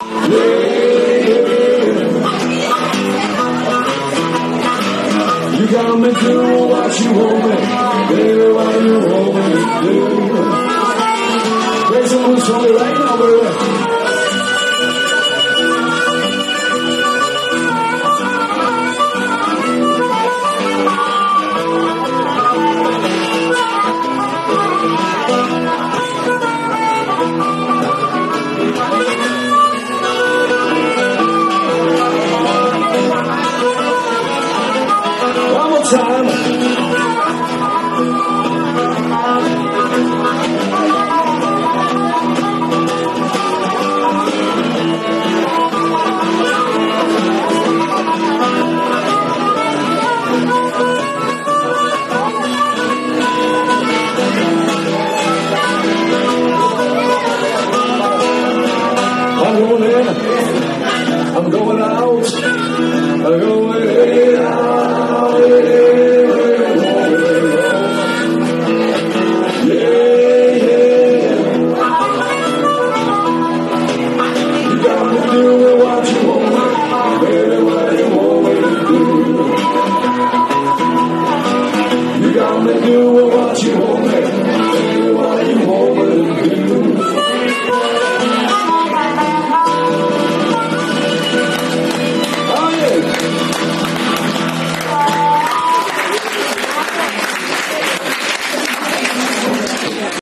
You got me doing what you want me, baby, what you want me to do. Play some moves for me right now, baby. One more time. I'm going in, I'm going out, I'm going in, out, yeah. You got me doing what you want, baby, what you want me to do. You got me doing what you want me.